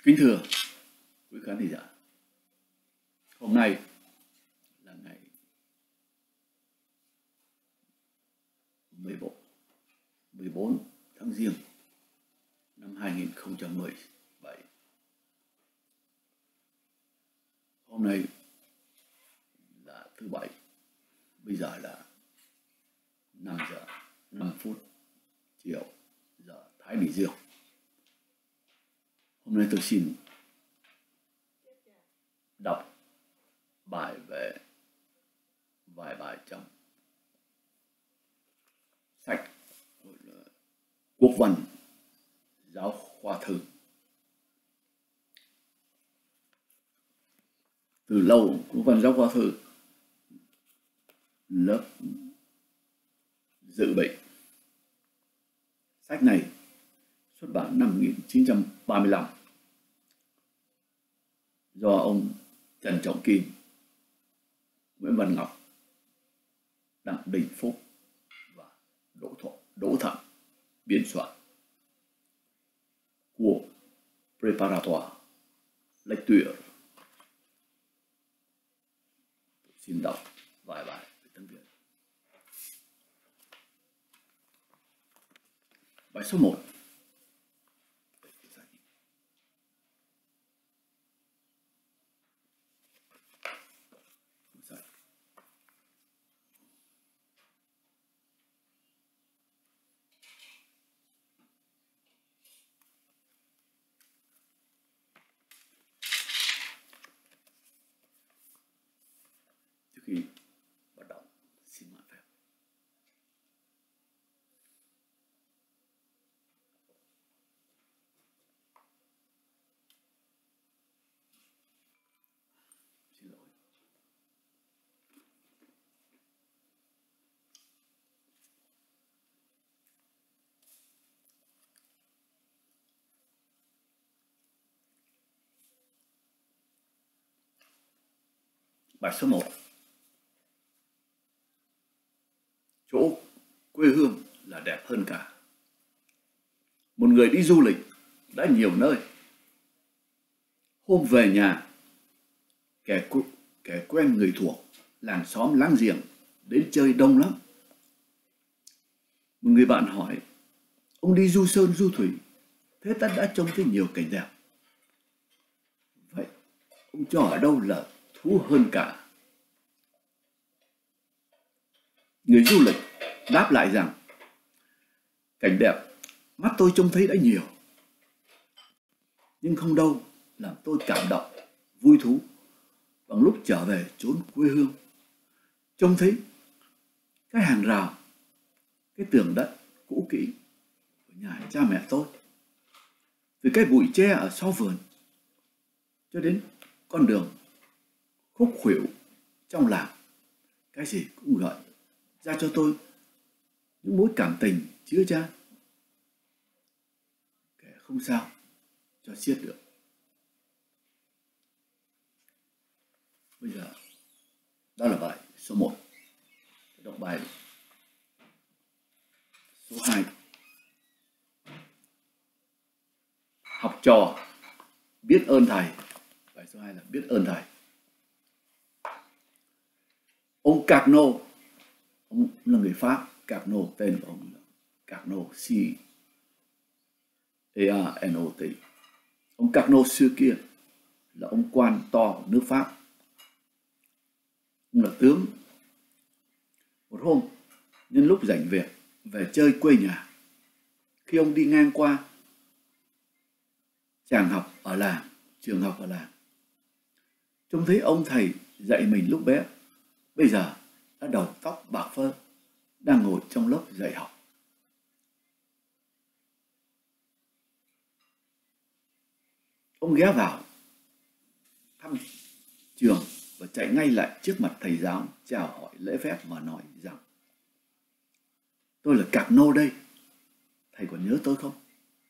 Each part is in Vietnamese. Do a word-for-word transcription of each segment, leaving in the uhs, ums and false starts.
Kính thưa quý khán giả, hôm nay là ngày mười bốn tháng Giêng năm hai nghìn không trăm mười bảy. Hôm nay là thứ Bảy, bây giờ là năm giờ năm phút chiều giờ Thái Bình Dương. Hôm nay tôi xin đọc bài về vài bài trong sách Quốc văn giáo khoa thư. Từ lâu Quốc văn giáo khoa thư lớp dự bị. Sách này xuất bản năm một nghìn chín trăm ba mươi lăm do ông Trần Trọng Kim, Nguyễn Văn Ngọc, Đặng Đình Phúc và Đỗ Thọ, Đỗ Thận biên soạn. Của Préparatoire Lecture. Xin đọc vài bài về tiếng Việt. Bài số một. Khi bắt đầu xin mạn phép. Xin lỗi. Bài số một. Chỗ quê hương là đẹp hơn cả. Một người đi du lịch đã nhiều nơi. Hôm về nhà, kẻ, kẻ quen người thuộc, làng xóm láng giềng đến chơi đông lắm. Một người bạn hỏi, ông đi du sơn du thủy, thế ta đã trông thấy nhiều cảnh đẹp. Vậy ông cho ở đâu là thú hơn cả? Người du lịch đáp lại rằng, cảnh đẹp mắt tôi trông thấy đã nhiều, nhưng không đâu làm tôi cảm động, vui thú bằng lúc trở về chốn quê hương. Trông thấy cái hàng rào, cái tường đất cũ kỹ của nhà cha mẹ tôi, từ cái bụi tre ở sau vườn cho đến con đường khúc khuỷu trong làng, cái gì cũng gợi ra cho tôi những mối cảm tình chứa chan, kẻ không sao cho xiết được. Bây giờ đó là bài số một. Đọc bài số hai. Học trò biết ơn thầy. Bài số hai là biết ơn thầy. Ông Carnot, ông là người Pháp. Carnot, tên của ông là Carnot, C A R N O T. Ông Carnot xưa kia là ông quan to của nước Pháp. Ông là tướng. Một hôm, nhân lúc rảnh việc về chơi quê nhà, khi ông đi ngang qua tràng học ở làng, trường học ở làng, trông thấy ông thầy dạy mình lúc bé, bây giờ đã đầu tóc bạc phơ, đang ngồi trong lớp dạy học. Ông ghé vào thăm trường và chạy ngay lại trước mặt thầy giáo, chào hỏi lễ phép và nói rằng, tôi là Carnot đây, thầy còn nhớ tôi không?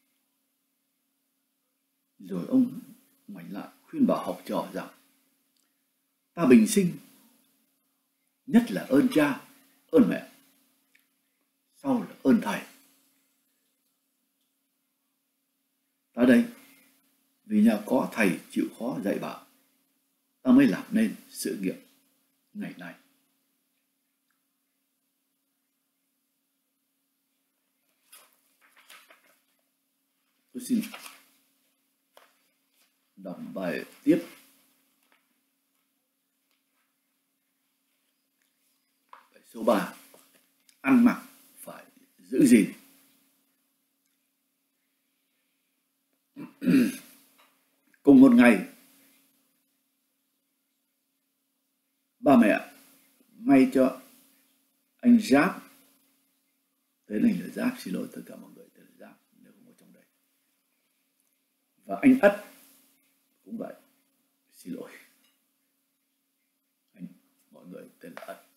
Rồi ông ngoảnh lại khuyên bảo học trò rằng, ta bình sinh nhất là ơn cha, ơn mẹ, sau là ơn thầy. Ta đây vì nhờ có thầy chịu khó dạy bảo, ta mới làm nên sự nghiệp ngày nay. Tôi xin đọc bài tiếp. Bài số ba. Ăn mặc phải giữ gìn. Cùng một ngày, ba mẹ may cho anh Giáp, tên anh là Giáp, xin lỗi tất cả mọi người tên là Giáp nếu không có trong đây, và anh Ất cũng vậy, xin lỗi anh, mọi người tên là Ất.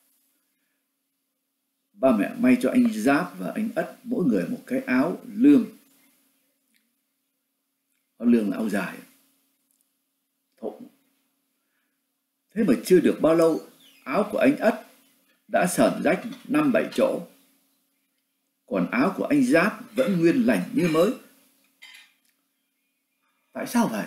Ba mẹ may cho anh Giáp và anh Ất mỗi người một cái áo lương. Áo lương là áo dài thụng. Thế mà chưa được bao lâu, áo của anh Ất đã sờn rách năm bảy chỗ, còn áo của anh Giáp vẫn nguyên lành như mới. Tại sao vậy?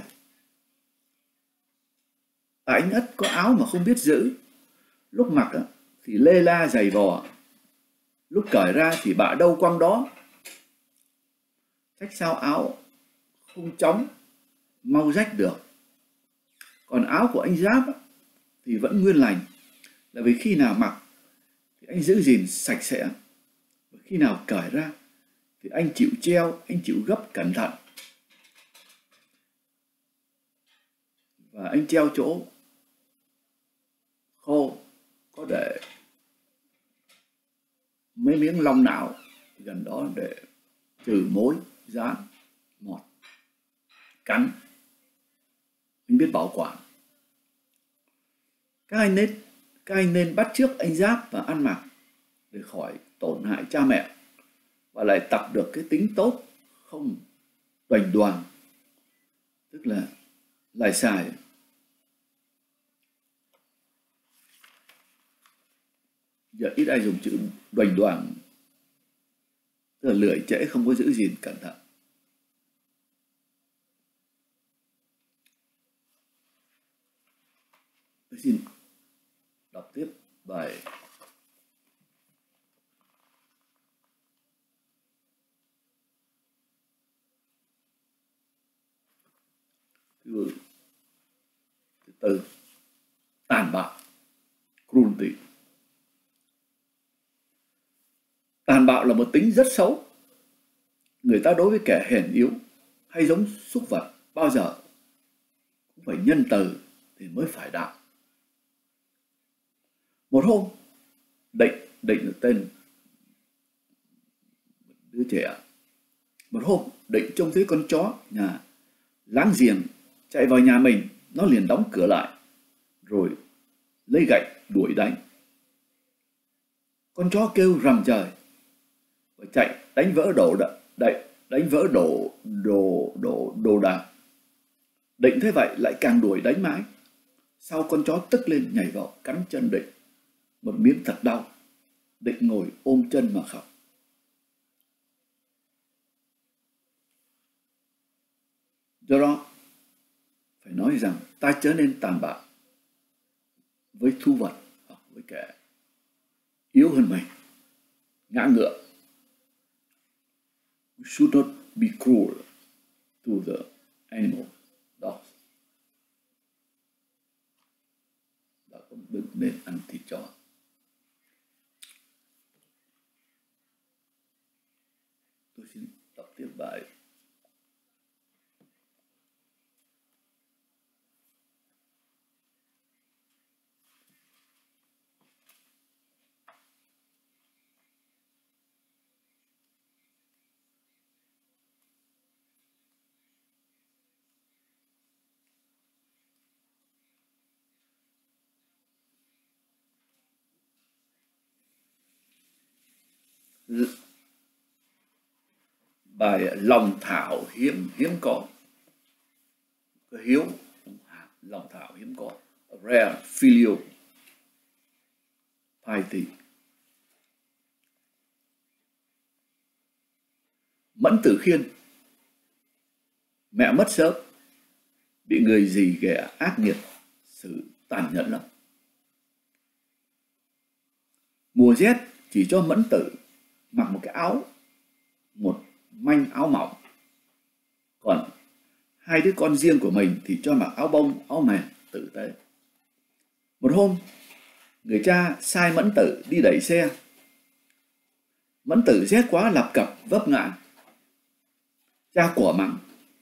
Tại anh Ất có áo mà không biết giữ, lúc mặc thì lê la giày vò, lúc cởi ra thì bạ đâu quăng đó. Trách sao áo không chóng mau rách được. Còn áo của anh Giáp thì vẫn nguyên lành, là vì khi nào mặc thì anh giữ gìn sạch sẽ, và khi nào cởi ra thì anh chịu treo, anh chịu gấp cẩn thận, và anh treo chỗ khô, có để mấy miếng long não gần đó để trừ mối, dán, mọt, cắn. Anh biết bảo quản. Các anh nên, các anh nên bắt chước anh Giáp và ăn mặc để khỏi tổn hại cha mẹ, và lại tập được cái tính tốt, không đoành đoàng, tức là lại xài. Giờ ít ai dùng chữ đoành đoàng, tức là lười trễ, không có giữ gìn cẩn thận. Tôi xin đọc tiếp bài thứ tư. Tàn bạo, cruelty. Tàn bạo là một tính rất xấu. Người ta đối với kẻ hèn yếu hay giống súc vật bao giờ cũng phải nhân từ thì mới phải đạo. Một hôm, Định, Định là tên đứa trẻ. Một hôm, Định trông thấy con chó nhà láng giềng chạy vào nhà mình, nó liền đóng cửa lại, rồi lấy gậy đuổi đánh. Con chó kêu rầm trời và chạy đánh vỡ đồ đậy, đánh vỡ đồ đồ đồ đồ đạc. Định thế vậy lại càng đuổi đánh mãi. Sau con chó tức lên nhảy vào cắn chân Định một miếng thật đau. Định ngồi ôm chân mà khóc. Do đó phải nói rằng ta trở nên tàn bạo với thú vật hoặc với kẻ yếu hơn mình, ngã ngựa. We should not be cruel to the animal, dogs. Và cũng đừng nên ăn thịt chó. Tôi xin đọc tiếp bài. Bài lòng thảo hiếm hiếm có. Cái hiếu, lòng thảo hiếm có. Rare filial piety. Mẫn Tử Khiên. Mẹ mất sớm bị người dì ghẻ ác nghiệt xử tàn nhẫn lắm. Mùa rét chỉ cho Mẫn Tử mặc một cái áo, một manh áo mỏng, còn hai đứa con riêng của mình thì cho mặc áo bông, áo mềm tử tế. Một hôm, người cha sai Mẫn Tử đi đẩy xe. Mẫn Tử rét quá lập cập vấp ngã. Cha của mắng.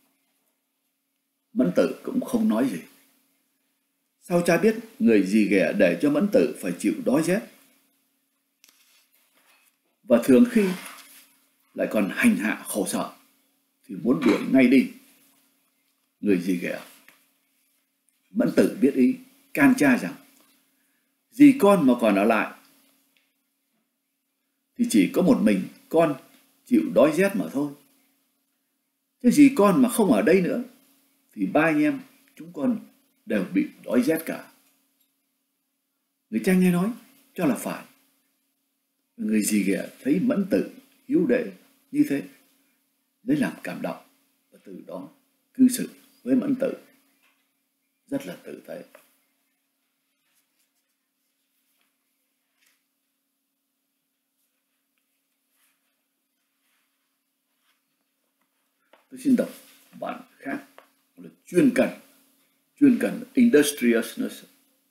Mẫn Tử cũng không nói gì. Sao cha biết người dì ghẻ để cho Mẫn Tử phải chịu đói rét, và thường khi lại còn hành hạ khổ sở thì muốn đuổi ngay đi người dì ghẻ. Mẫn Tử biết ý, can cha rằng dì con mà còn ở lại thì chỉ có một mình con chịu đói rét mà thôi. Thế dì con mà không ở đây nữa thì ba anh em chúng con đều bị đói rét cả. Người cha nghe nói cho là phải. Người dì ghẻ thấy Mẫn Tử hiếu đệ như thế, lấy làm cảm động, và từ đó cư xử với Mẫn Tử rất là tử tế. Tôi xin đọc bản khác là chuyên cần, chuyên cần industriousness.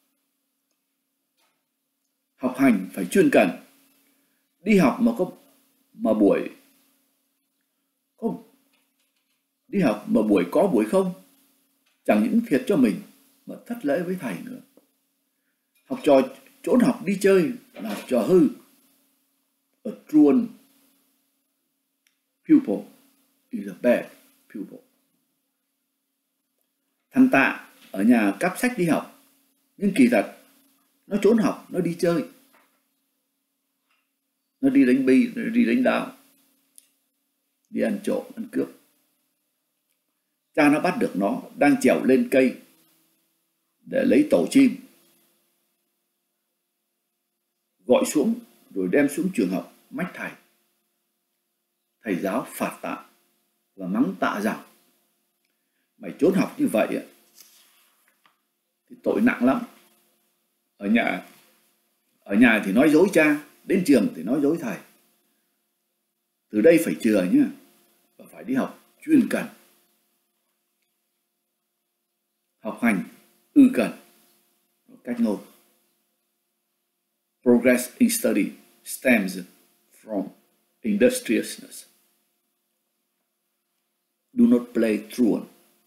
Học hành phải chuyên cần. Đi học mà có mà buổi có đi học mà buổi có buổi không, chẳng những thiệt cho mình mà thất lễ với thầy nữa. Học trò trốn học đi chơi là học trò hư. A truant pupil is a bad pupil. Thằng Tạ ở nhà cắp sách đi học, nhưng kỳ thật nó trốn học, nó đi chơi, nó đi đánh bi, nó đi đánh đao, đi ăn trộm, ăn cướp. Cha nó bắt được nó đang trèo lên cây để lấy tổ chim, gọi xuống rồi đem xuống trường học mách thầy. Thầy giáo phạt Tạ và mắng Tạ rằng mày trốn học như vậy thì tội nặng lắm. Ở nhà ở nhà thì nói dối cha, đến trường thì nói dối thầy. Từ đây phải chừa nhé, và phải đi học chuyên cần. Học hành ư cần. Cách ngôn. Progress in study stems from industriousness. Do not play truant.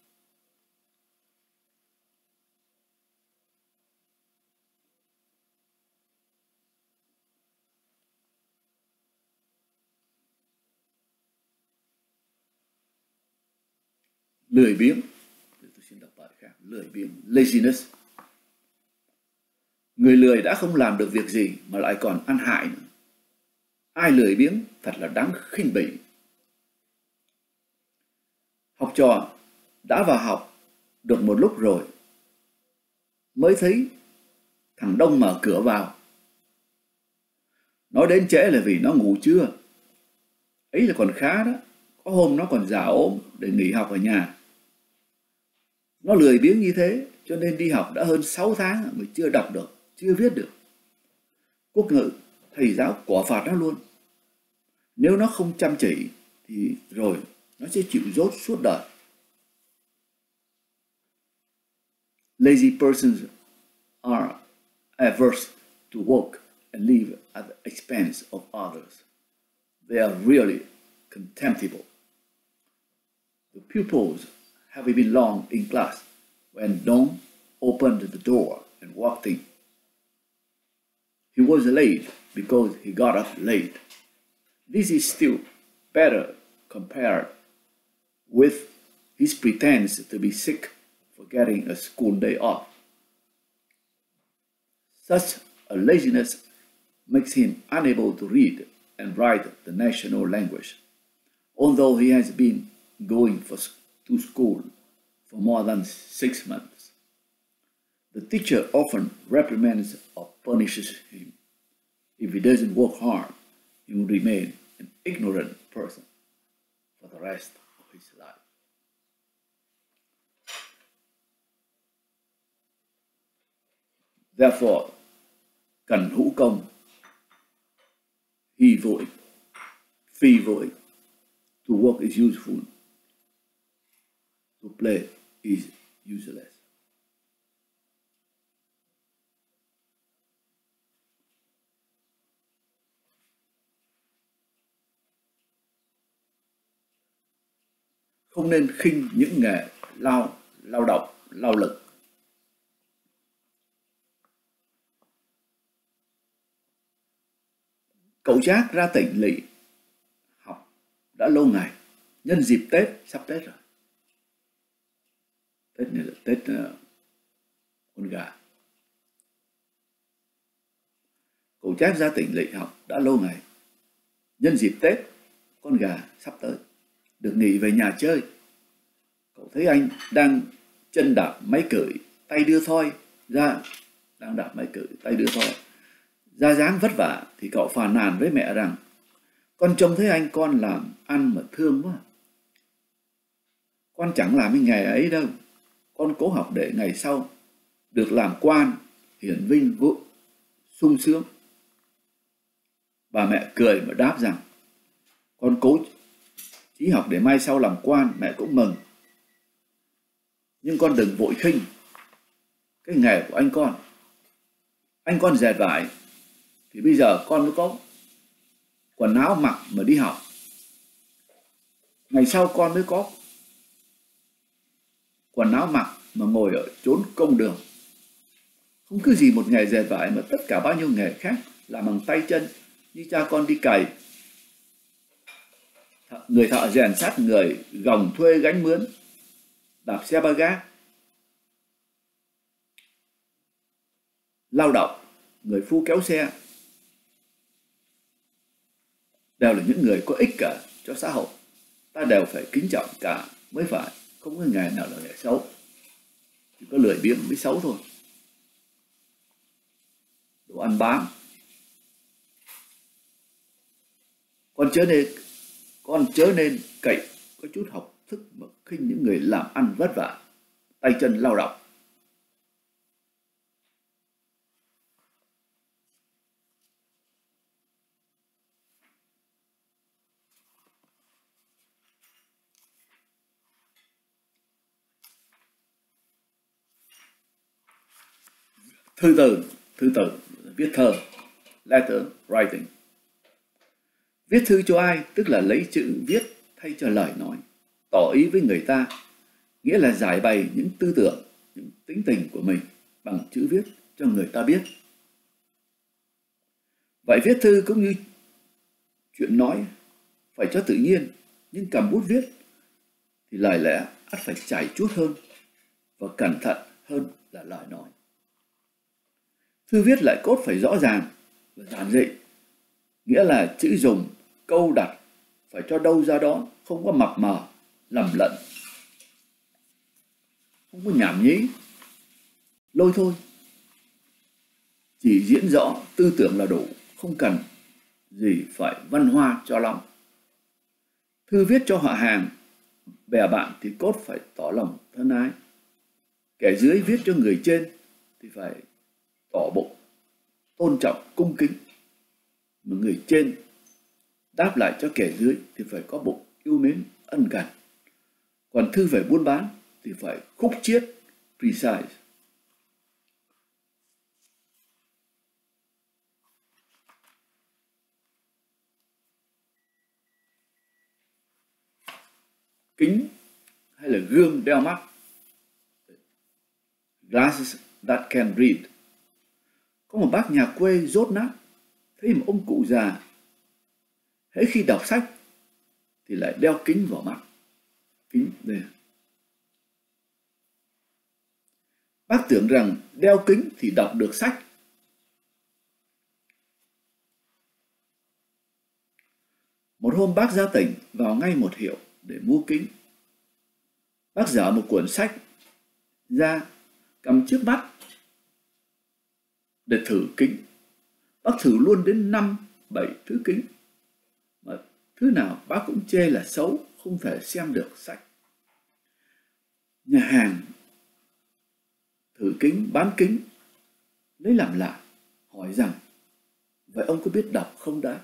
Lười biếng. Tôi xin đọc bài khác. Lười biếng. Laziness. Người lười đã không làm được việc gì mà lại còn ăn hại nữa. Ai lười biếng thật là đáng khinh bỉ. Học trò đã vào học được một lúc rồi mới thấy thằng Đông mở cửa vào. Nó đến trễ là vì nó ngủ trưa. Ấy là còn khá đó. Có hôm nó còn giả ốm để nghỉ học ở nhà. Nó lười biếng như thế cho nên đi học đã hơn sáu tháng mới chưa đọc được, chưa viết được. Quốc ngữ, thầy giáo quả phạt nó luôn. Nếu nó không chăm chỉ thì rồi nó sẽ chịu dốt suốt đời. Lazy persons are averse to work and live at the expense of others. They are really contemptible. The pupils having been long in class when Dong opened the door and walked in. He was late because he got up late. This is still better compared with his pretense to be sick for getting a school day off. Such a laziness makes him unable to read and write the national language, although he has been going for, to school for more than six months. The teacher often reprimands or punishes him. If he doesn't work hard, he will remain an ignorant person for the rest of his life. Therefore, cần hữu công, hy vô ích, phi vô ích. To work is useful, to play is useless. Không nên khinh những nghề lao, lao động, lao lực. Cậu Trác ra tỉnh lỵ học đã lâu ngày, nhân dịp Tết, sắp Tết rồi. Tết này là Tết uh, con gà. Cậu Trác ra tỉnh lỵ học đã lâu ngày, nhân dịp Tết, con gà sắp tới, được nghỉ về nhà chơi. Cậu thấy anh đang chân đạp máy cởi, tay đưa thoi ra, đang đạp máy cởi, tay đưa thoi ra dáng vất vả, thì cậu phàn nàn với mẹ rằng: con trông thấy anh con làm ăn mà thương quá. Con chẳng làm cái nghề ấy đâu. Con cố học để ngày sau được làm quan, hiển vinh, vụ, sung sướng. Bà mẹ cười mà đáp rằng: con cố chí học để mai sau làm quan, mẹ cũng mừng. Nhưng con đừng vội khinh cái nghề của anh con. Anh con dệt vải thì bây giờ con mới có quần áo mặc mà đi học. Ngày sau con mới có quần áo mặc mà ngồi ở chốn công đường. Không cứ gì một nghề dệt vải mà tất cả bao nhiêu nghề khác làm bằng tay chân, như cha con đi cày, người thợ rèn sắt, người gồng thuê gánh mướn, đạp xe ba gác, lao động, người phu kéo xe, đều là những người có ích cả cho xã hội. Ta đều phải kính trọng cả mới phải. Không có nghề nào là nghề xấu, chỉ có lười biếng mới xấu thôi. Đồ ăn bám. Con chớ nên con chớ nên cậy có chút học thức mà khinh những người làm ăn vất vả, tay chân lao động. Thư từ, thư từ, viết thơ, letter writing. Viết thư cho ai tức là lấy chữ viết thay cho lời nói, tỏ ý với người ta, nghĩa là giải bày những tư tưởng, những tính tình của mình bằng chữ viết cho người ta biết. Vậy viết thư cũng như chuyện nói, phải cho tự nhiên, nhưng cầm bút viết thì lời lẽ ắt phải chảy chuốt hơn và cẩn thận hơn là lời nói. Thư viết lại cốt phải rõ ràng và giản dị, nghĩa là chữ dùng, câu đặt phải cho đâu ra đó, không có mập mờ, lầm lẫn, không có nhảm nhí, lôi thôi. Chỉ diễn rõ tư tưởng là đủ, không cần gì phải văn hoa cho lắm. Thư viết cho họ hàng, bè bạn thì cốt phải tỏ lòng thân ái. Kẻ dưới viết cho người trên thì phải tỏ bụng tôn trọng, cung kính. Mà người trên đáp lại cho kẻ dưới thì phải có bụng yêu mến, ân cần. Còn thư phải buôn bán thì phải khúc chiết, precise. Kính hay là gương đeo mắt, glasses that can read. Có một bác nhà quê dốt nát, thấy một ông cụ già, hễ khi đọc sách thì lại đeo kính vào mắt. Kính đây. Bác tưởng rằng đeo kính thì đọc được sách. Một hôm bác ra tỉnh, vào ngay một hiệu để mua kính. Bác dở một cuốn sách ra, cầm trước mắt để thử kính. Bác thử luôn đến năm, bảy thứ kính, mà thứ nào bác cũng chê là xấu, không thể xem được sách. Nhà hàng thử kính, bán kính lấy làm lạ, hỏi rằng vậy ông có biết đọc không đã?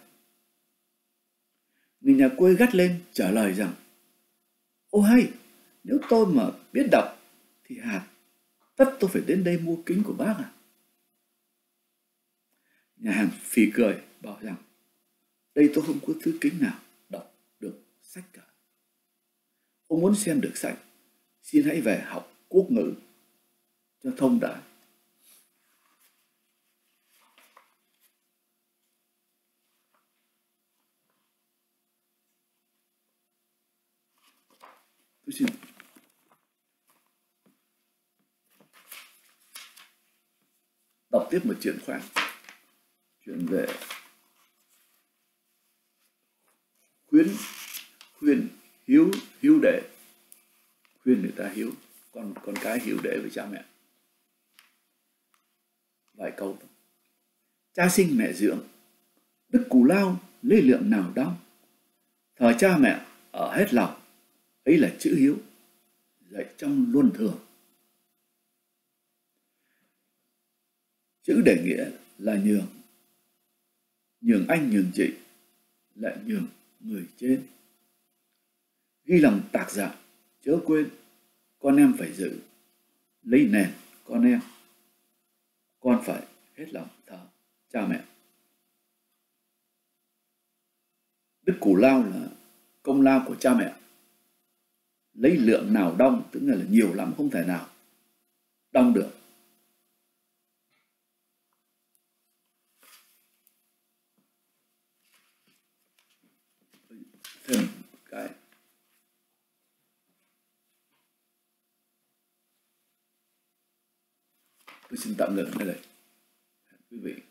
Người nhà quê gắt lên trả lời rằng ô hay, nếu tôi mà biết đọc thì hạt tất tôi phải đến đây mua kính của bác à? Nhà hàng phì cười bảo rằng đây tôi không có thứ kính nào đọc được sách cả. Ông muốn xem được sách, xin hãy về học quốc ngữ cho thông đã. Tôi xin đọc tiếp một chuyện khoản, chuyện về khuyến khuyên hiếu hiếu đệ, khuyên người ta hiếu, con con cái hiếu đệ với cha mẹ. Vài câu: cha sinh mẹ dưỡng, đức cù lao lấy lượng nào đong, thờ cha mẹ ở hết lòng, ấy là chữ hiếu dạy trong luân thường. Chữ để nghĩa là nhường, nhường anh nhường chị, lại nhường người trên. Ghi lòng tạc dạ chớ quên, con em phải giữ, lấy nền con em, con phải hết lòng thờ cha mẹ. Đức cù lao là công lao của cha mẹ, lấy lượng nào đong, tức là, là nhiều lắm không thể nào đong được. Thêm cái tôi xin tạm ngừng ở đây. Quý vị